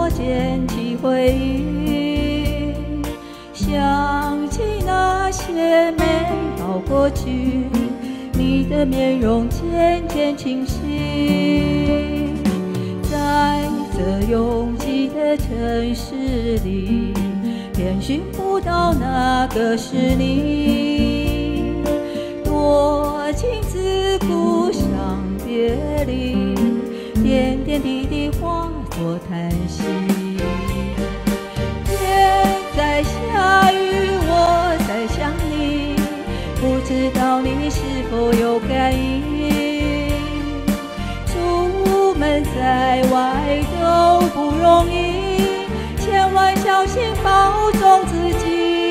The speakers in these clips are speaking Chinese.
寞捡起回忆，想起那些美好过去，你的面容渐渐清晰。在这拥挤的城市里，遍寻不到那个是你，多情自古伤别离，点点滴滴化作叹息。天在下雨，我在想你，不知道你是否有感应。出门在外都不容易，千万小心保重自己。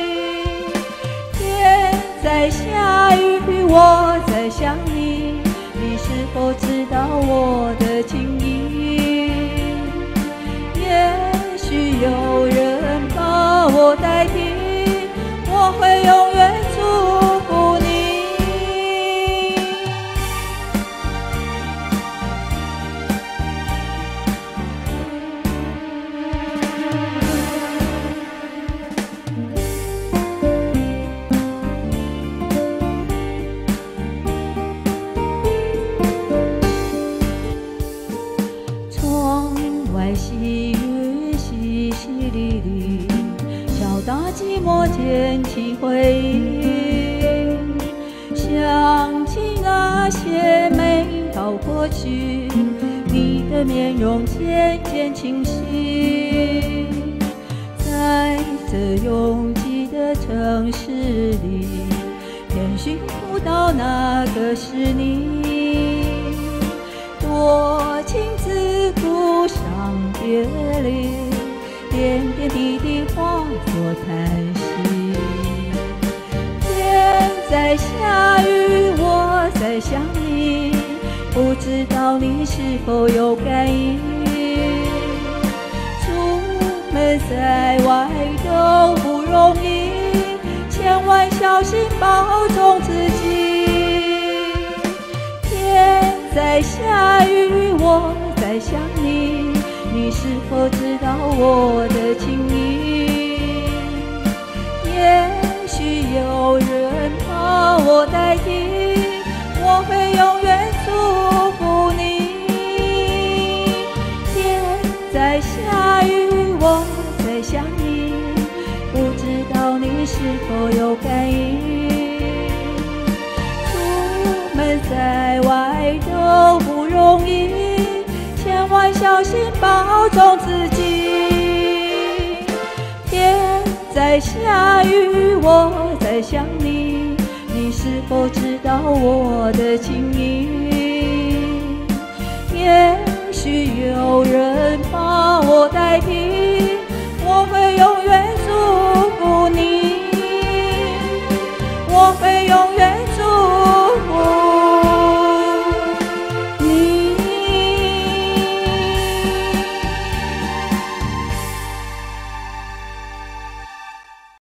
天在下雨，我在想你，你是否知道我的情意？也许有人把我代替，我会永远祝福你。外细雨淅淅沥沥，敲打寂寞捡起回忆，想起那些美好过去，你的面容渐渐清晰。在这拥挤的城市里，遍寻不到那个是你，多情自古伤别离，点点滴滴化作叹息。天在下雨，我在想你，不知道你是否有感应。出门在外都不容易，千万小心保重自己。天在下雨，我在想你，你是否知道我的情意？也许有人把我代替，我会永远祝福你。天在下雨，我在想你，不知道你是否有感应。出门在外都不容易，千万小心保重自己。天在下雨，我在想你，你是否知道我的情意？也许有人把我代替，我会永远